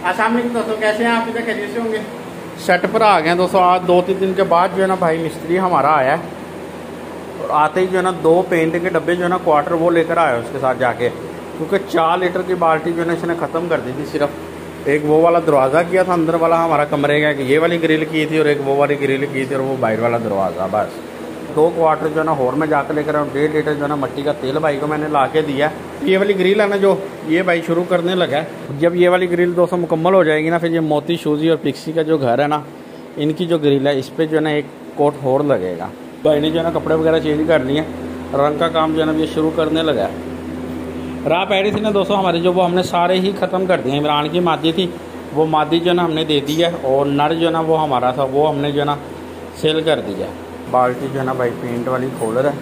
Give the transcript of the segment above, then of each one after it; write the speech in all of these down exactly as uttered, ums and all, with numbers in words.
अस्सलाम वालेकुम दोस्तों, कैसे हैं आप? इधर खैरियत से होंगे। सेट पर आ गए हैं दोस्तों। आज दो तीन दिन के बाद जो है ना भाई मिस्त्री हमारा आया है और आते ही जो है ना दो पेंट के डब्बे जो है ना क्वार्टर वो लेकर आया उसके साथ जाके, क्योंकि चार लीटर की बाल्टी जो है ना इसने ख़त्म कर दी थी। सिर्फ एक वो वाला दरवाज़ा किया था अंदर वाला हमारा कमरे का, ये वाली ग्रिल की थी और एक वो वाली ग्रिल की थी और वो बाहर वाला दरवाज़ा, बस दो क्वार्टर जो है ना होर में जाकर लेकर आया। डेढ़ लीटर जो है ना मिट्टी का तेल भाई को मैंने ला के दिया। ये वाली ग्रिल है ना जो ये भाई शुरू करने लगा है। जब ये वाली ग्रिल दोस्तों मुकम्मल हो जाएगी ना, फिर ये मोती शूजी और पिक्सी का जो घर है ना, इनकी जो ग्रिल है इस पर जो है ना एक कोट होर लगेगा। भाई ने जो है ना कपड़े वगैरह चेंज कर लिए, रंग का काम जो है ना ये शुरू करने लगा है। राह पै रही थी ना दोस्तों हमारी, जो वो हमने सारे ही ख़त्म कर दिए। इमरान की मादी थी, वो मादी जो है ना हमने दे दी है और नर जो है ना वो हमारा था, वो हमने जो है ना सेल कर दिया। बाल्टी जो है ना भाई पेंट वाली खोल रहा है,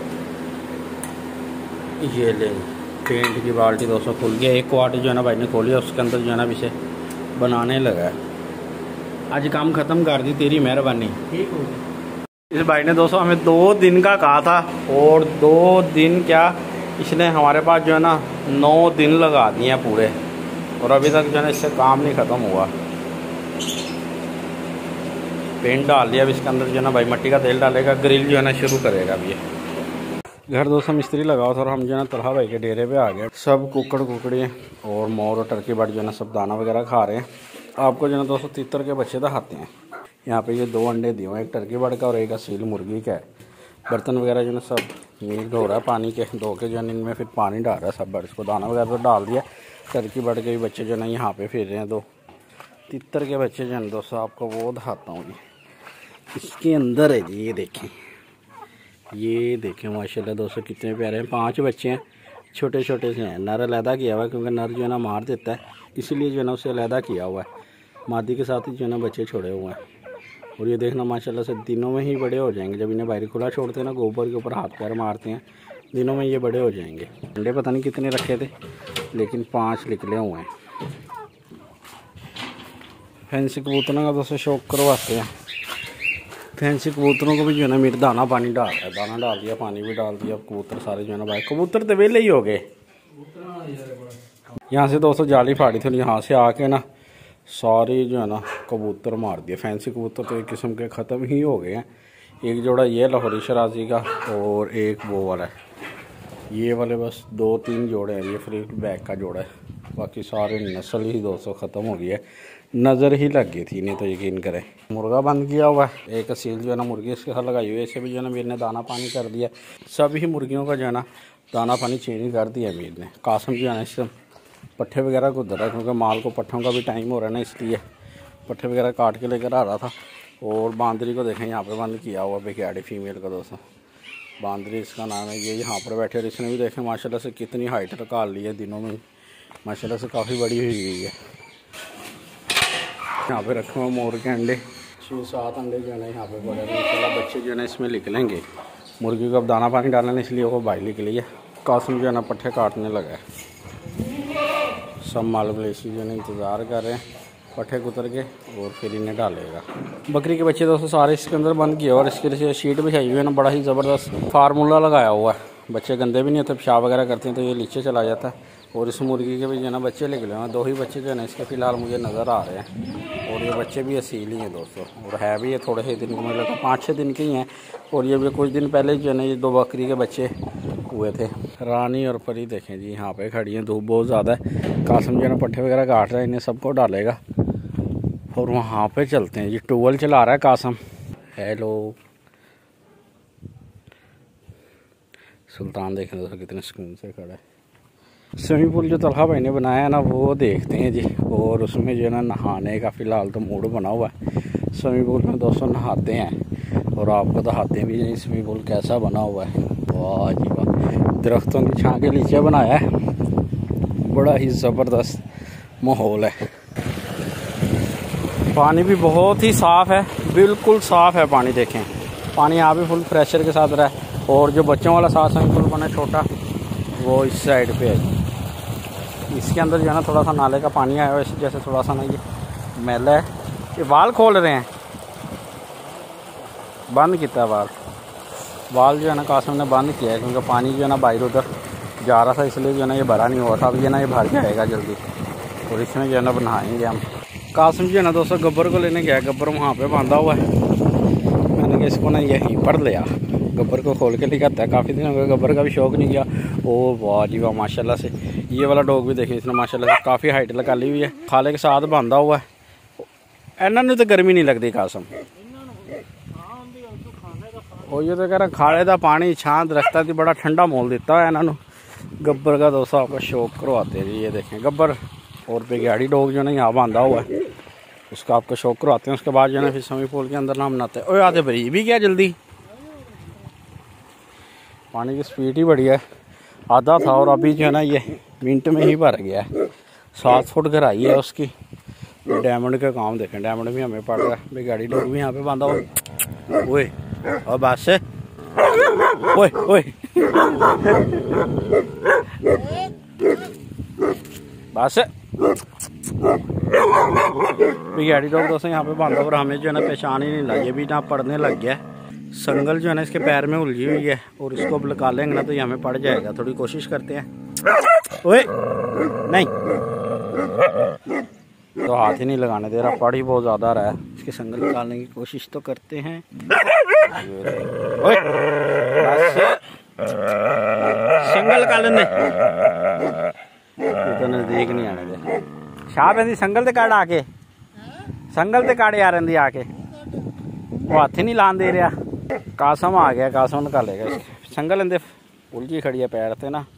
ये ले पेंट की बाल्टी दोस्तों खुल गया। एक क्वार्टर जो है ना भाई ने खोली है, उसके अंदर जो है ना इसे बनाने लगा है। आज काम ख़त्म कर दी, तेरी मेहरबानी। ठीक हो गई। इस भाई ने दोस्तों हमें दो दिन का कहा था और दो दिन क्या इसने हमारे पास जो है ना नौ दिन लगा दिए हैं पूरे, और अभी तक जो है ना इससे काम नहीं ख़त्म हुआ। पेंट डाल दिया, अब इसके अंदर जो है ना भाई मिट्टी का तेल डालेगा, ग्रिल जो है ना शुरू करेगा। अभी घर दोस्तों मिस्त्री लगाओ था और हम जो है ना तलहा भाई के डेरे पे आ गए। सब कुकड़ कुकड़ी और मोर और टर्की बर्ड जो है ना सब दाना वगैरह खा रहे हैं। आपको जो है ना दोस्तों तीतर के बच्चे दिखाते हैं। यहाँ पे ये दो अंडे दिए हुए, एक टर्की बर्ड का और एक असील मुर्गी का है। बर्तन वगैरह जो है ना सब मीट धो रहा है, पानी के धो के जो है इनमें फिर पानी डाल रहा है सब बर्ड्स को। दाना वगैरह तो डाल दिया। टर्की बर्ड के भी बच्चे जो है ना यहाँ पे फिर रहे हैं। दो तीतर के बच्चे जो है दोस्तों आपको वो दिखाता हूँ। इसके अंदर है जी, ये देखें, ये देखें माशाल्लाह दोस्तों कितने प्यारे हैं। पांच बच्चे हैं, छोटे छोटे से हैं। नर अलहदा किया हुआ है क्योंकि नर जो है ना मार देता है, इसीलिए जो है ना उसे अलहदा किया हुआ है। मादी के साथ ही जो है ना बच्चे छोड़े हुए हैं। और ये देखना माशाल्लाह से दिनों में ही बड़े हो जाएंगे। जब इन्हें बाहर खुला छोड़ते हैं ना, गोबर के ऊपर हाथ पैर मारते हैं, दिनों में ये बड़े हो जाएंगे। अंडे पता नहीं कितने रखे थे, लेकिन पाँच निकले हुए हैं। फैंसी कबूतरों का दोस्तों शौक करवाते हैं। फैंसी कबूतरों को भी जो है ना मेरे दाना पानी डाल रहा है, दाना डाल दिया, पानी भी डाल दिया। कबूतर सारे जो है ना भाई, कबूतर तो वेले ही हो गए। यहाँ से दोस्तों जाली फाड़ी थी, यहाँ से आके ना सारे जो है ना कबूतर मार दिए। फैंसी कबूतर तो एक किस्म के ख़त्म ही हो गए हैं। एक जोड़ा ये लाहौरी शराजी का और एक वो वाला है। ये वाले बस दो तीन जोड़े हैं, ये फ्री बैग का जोड़ा है। बाकी सारे नस्ल ही दोस्तों ख़त्म हो गई है, नज़र ही लग गई थी, नहीं तो यकीन करें। मुर्गा बंद किया हुआ है, एक असील जो है ना मुर्गी इसके साथ लगाई हुई है। इसे भी जो है ना मीर ने दाना पानी कर दिया। सभी मुर्गियों का जो है ना दाना पानी चेंज कर दिया मीर ने। कासम जो है ना इससे पट्ठे वगैरह को दरा, क्योंकि माल को पट्ठों का भी टाइम हो रहा है ना, इसलिए पट्ठे वगैरह काट के लेकर आ रहा था। और बांदरी को देखें यहाँ पर बंद किया हुआ बेक्याडी फीमेल का दोस्तों, बांदरी इसका नाम है। ये यहाँ पर बैठे और इसने भी देखें माशाल्लाह से कितनी हाइट निकाल ली है दिनों में, माशाल्लाह से काफ़ी बड़ी हुई हुई है। यहाँ पे रखे हुए मोर के अंडे, छः सात अंडे जो है ना यहाँ पे पड़े हैं। इंशाल्लाह बच्चे जो है ना इसमें निकलेंगे। मुर्गी को अब दाना पानी डालना इसलिए वो बाहर निकली है। कासम जो है ना पट्ठे काटने लगा है। सब माल मलेशी जो है ना इंतज़ार कर रहे हैं पट्ठे कुतर के और फिर इन्हें डालेगा। बकरी के बच्चे दोस्तों सारे इसके अंदर बंद किए और इसके लिए शीट बिछाई हुई है ना, बड़ा ही ज़बरदस्त फार्मूला लगाया हुआ है। बच्चे गंदे भी नहीं होते, पेशाब वगैरह करते हैं तो ये नीचे चला जाता है। और इस मुर्गी के भी जो है ना बच्चे निकले हैं, दो ही बच्चे जो है ना इसके फ़िलहाल मुझे नज़र आ रहे हैं। और ये बच्चे भी असील ही हैं दोस्तों, और है भी ये थोड़े ही दिन को, मुझे लगता है पाँच छः दिन के ही हैं। और ये भी कुछ दिन पहले जो है ना ये दो बकरी के बच्चे हुए थे। रानी और परी देखें जी यहाँ पे खड़ी हैं, धूप बहुत ज़्यादा है। कासम जो है ना पट्ठे वगैरह काट रहा है, इन्हें सबको डालेगा और वहाँ पे चलते हैं। ये टूवल चला रहा है कासम। हेलो सुल्तान देखें दोस्तों कितने सुकून से खड़ा है। स्विमिंग पूल जो तलहा भाई ने बनाया है ना वो देखते हैं जी, और उसमें जो है ना नहाने का फ़िलहाल तो मूड बना हुआ है। स्विमिंग पूल में दोस्तों नहाते हैं और आपको दिखाते भी हैं स्विमिंग पूल कैसा बना हुआ है। वाह जी वाह, दरख्तों की छां के नीचे बनाया है, बड़ा ही ज़बरदस्त माहौल है। पानी भी बहुत ही साफ़ है, बिल्कुल साफ़ है पानी। देखें पानी यहाँ भी फुल प्रेशर के साथ रहा है। और जो बच्चों वाला साथ स्विमिंग पूल बना छोटा, वो इस साइड पे है। इसके अंदर जो है ना थोड़ा सा नाले का पानी आया हुआ है, इस जैसे थोड़ा सा ना ये मैला है। ये वाल खोल रहे हैं, बंद किया वाल वाल जो है ना कासम ने बंद किया है, क्योंकि पानी जो है ना बाहर उधर जा रहा था, इसलिए जो है ना ये भरा नहीं हुआ था। अब ये ना ये भर जाएगा जल्दी और इसमें जो है ना बनाएंगे हम। कासिम जो है ना दोस्तों गब्बर को लेने गया, गब्बर वहाँ पे बांधा हुआ है। मैंने कहा इसको ना यहीं पर लिया, गब्बर को खोल के लेके आता है। काफ़ी दिन हो गए, गब्बर का भी शौक नहीं किया। ओ वाह जी वाह, माशाल्लाह से ये वाला डॉग भी देखिए, इसने माशाल्लाह से काफ़ी हाइट लगा ली हुई है, खाले के साथ बांधा हुआ है। इन्होंने तो गर्मी नहीं लगती कासम, और ये तो कह रहा खाले का पानी छां दरख्ता की बड़ा ठंडा मोल दिता है इन्होंने। गब्बर का दोस्तों आपका शौक करवाते जी, ये देखें गब्बर और बिगाड़ी डॉग जो है यहाँ बांधा हुआ है, उसका आपका शौक करवाते हैं। उसके बाद जो है ना फिर स्विमिंग पूल के अंदर नाम नहाते हैं। ओए आते भरी भी क्या जल्दी, पानी की स्पीड ही बढ़िया है, आधा था और अभी जो है ना ये मिनट में ही भर गया है। सात फुट गहराई है उसकी। डायमंड का काम देखें, डायमंड भी हमें पड़ रहा है, बिगाड़ी डॉग भी यहाँ पे बांधा हुआ। ओए और बस ओए ओए बस बिगाड़ी डॉग दोस्तों यहाँ पे बांधा और हमें जो है ना पहचान ही नहीं लगी, ये भी ना पड़ने लग गया। संगल जो है ना इसके पैर में उलझी हुई है और इसको अब लगा लेंगे ना तो ये हमें पड़ जाएगा। थोड़ी कोशिश करते हैं। ओए नहीं तो हाथ ही नहीं लगाने दे रहा, पड़ ही बहुत ज़्यादा रहा है। इसके संगल निकालने की कोशिश तो करते हैं। ओए बस संगल निकाल दे, तो नजदीक नहीं आने दे। शाह रही संगल ते काट आके, संगल ते काट आ रही आके, वो हाथ ही नहीं लान दे रहा। कासम आ गया, कासम निकालेगा इसके संगल लेंदे, उलझी खड़ी है पैर ते ना।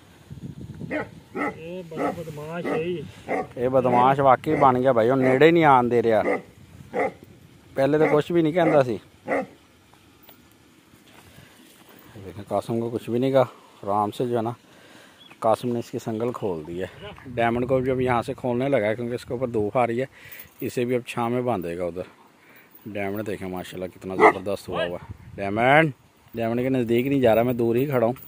ये बदमाश वाकई बन गया भाई, नेड़े नहीं आन दे रहा। पहले तो कुछ भी नहीं कहता सी। देखें कासिम को कुछ भी नहीं कहा, आराम से जो है ना कासिम ने इसकी संगल खोल दी है। डायमंड को भी अब यहाँ से खोलने लगा है क्योंकि इसके ऊपर धूप आ रही है, इसे भी अब छाँ में बांधेगा उधर। डायमंड देखें माशाल्लाह कितना ज़बरदस्त हुआ हुआ है। डायमंड डायमंड के नज़दीक नहीं जा रहा, मैं दूर ही खड़ा हूँ।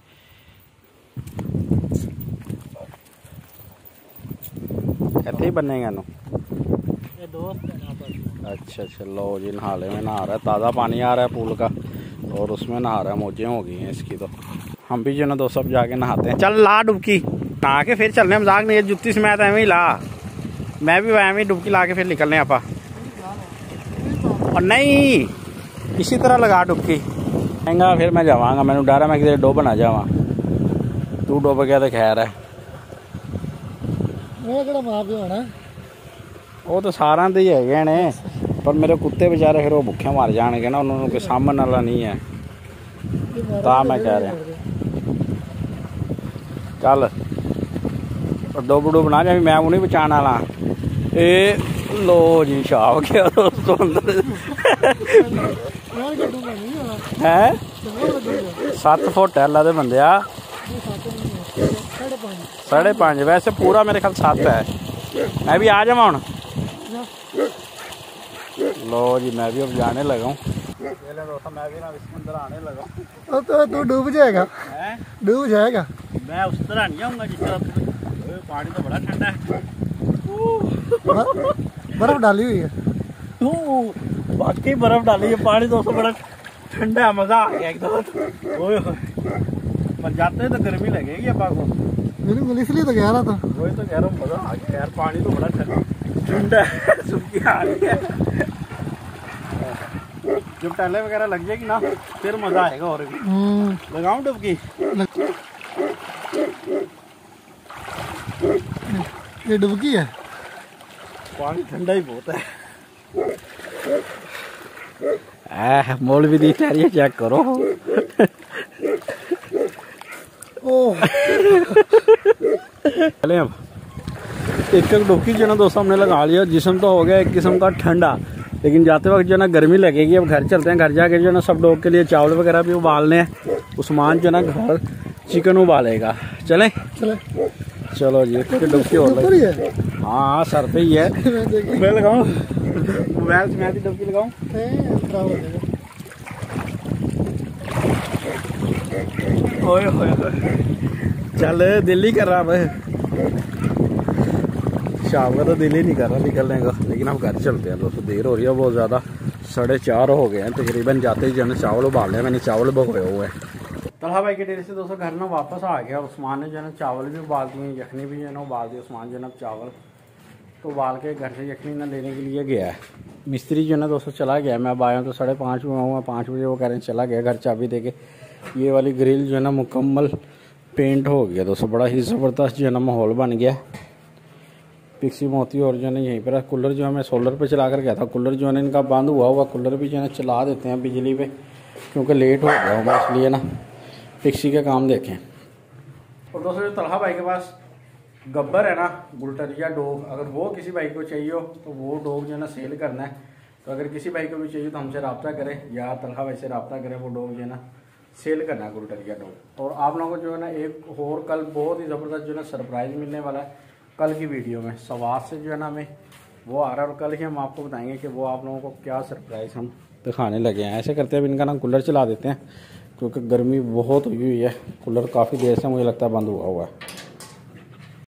कहते ही बनेगा नो ये दोस्त है। अच्छा अच्छा लो जी, नहाले में नहा रहा है, ताज़ा पानी आ रहा है पूल का और उसमें नहा रहा है। मौजें हो गई हैं इसकी तो। हम भी जो ना दोस्तों अब जाके नहाते हैं। चल ला डुबकी, नहा के फिर चलने, मजाक नहीं है। जुत्ती से मैं तो एवं ही ला, मैं भी एवं ही डुबकी ला के फिर निकलने आपा। और नहीं इसी तरह लगा डुबकी आएगा फिर मैं जावांगा। मैंने डर है मैं किसी डुब ना जावा, तू डुब गया तो खैर है। वो तो सारा दे ही है ने, पर मेरे कुत्ते बेचारे फिर वो भुखे मर जाएंगे ना, उन्होंने कोई सामने वाला नहीं है। ता मैं कह रहा चल डुब डुब ना जाए, मैं उन्हें बचाने वाला। ए लो जी छाप गया दोस्तों अंदर है। सत्त फुट है अल्लाह दे बंदिया, साढ़े पाँच वैसे पूरा मेरे ख्याल सत्त है। मैं भी आ जावा हूँ। लो जी मैं भी अब जाने लगा हूँ। मैं भी ना इसके अंदर आने लगा। तो तू डूब जाएगा, डूब जाएगा। मैं उस तरह नहीं आऊँगा जिस तरह, पानी तो बड़ा ठंडा है। बर्फ डाली हुई है, वाकई बर्फ डाली है। पानी दोस्तों बड़ा ठंडा है, मजा आ गया एकदम। पर जाते हैं तो गर्मी लगेगी अपा को, बिल्कुल इसलिए तो कह रहा था। वही तो कह रहा हूँ, मजा आ गया यार। पानी तो बड़ा ठंडा है, सुबकी आ रही है। जब टहले वगैरह लग जाएगी ना फिर मजा आएगा। और भी लगाऊं डुबकी, ये डुबकी है, पानी ठंडा ही बहुत है। मौलवी दी तैयारी चेक करो। ओह चले अब एक एक डुबकी जो ना दोस्तों हमने लगा लिया। जिस्म तो हो गया एक किस्म का ठंडा, लेकिन जाते वक्त जो ना गर्मी लगेगी। अब घर चलते हैं, घर जाके जो ना सब लोग के लिए चावल वगैरह भी उबालने हैं। उस्मान जो ना घर चिकन उबालेगा। चले चले चलो जी डुबकी हो रही है। हाँ सर पे ही है। मैं लगाऊं मोबाइल से, मैं भी डुबकी लगाऊं। ओए ओए चल दिल ही कर रहा भाई, शाम का तो दिल ही नहीं कर रहा निकलने का। लेकिन हम घर चलते हैं दोस्तों, देर हो रही है बहुत ज़्यादा। साढ़े चार हो गए हैं तकरीबन। जाते ही जो है चावल उबाल रहे, मैंने चावल भगोए हुए हैं। तलहा भाई के डेरे से दोस्तों घर ना वापस आ गया। उस्मान ने जो है चावल भी उबाल दिए, यखनी भी जो है ना उबाल दी। उस्मान जो है चावल उसको बाल के घर से यखनी ना लेने के लिए गया है। मिस्त्री जो है ना दोस्तों चला गया, मैं अब आया हूँ तो साढ़े पाँच में आऊँगा, पाँच बजे वो कह रहे हैं चला गया घर चाबी दे के। ये वाली ग्रिल जो है ना मुकम्मल पेंट हो गया दोस्तों, बड़ा ही ज़बरदस्त जो है ना माहौल बन गया। पिक्सी मोती और जो है ना यहीं पर कूलर जो है मैं सोलर पे चला कर गया था, कूलर जो है ना इनका बंद हुआ हुआ, कूलर भी जो है ना चला देते हैं बिजली पे क्योंकि लेट हो गया हूँ इसलिए ना पिक्सी का काम देखें। और दोस्तों जो तलहा भाई के पास गब्बर है ना बुलटरिया डॉग, अगर वो किसी भाई को चाहिए हो तो वो डॉग जो है ना सेल करना है। तो अगर किसी भाई को भी चाहिए तो हमसे रब्ता करें या तलहा भाई से रब्ता करें, वो डॉग जो है ना सेल करना है बुलटरिया डॉग। और आप लोगों को जो है ना एक और कल बहुत ही ज़बरदस्त जो है ना सरप्राइज़ मिलने वाला है कल की वीडियो में। सवाद से जो है ना हमें वो आ रहा है और कल ही हम आपको बताएंगे कि वो आप लोगों को क्या सरप्राइज़ हम दिखाने लगे हैं। ऐसे करते हैं अब इनका ना कूलर चला देते हैं क्योंकि गर्मी बहुत हुई हुई है, कूलर काफ़ी देर से मुझे लगता है बंद हुआ हुआ है।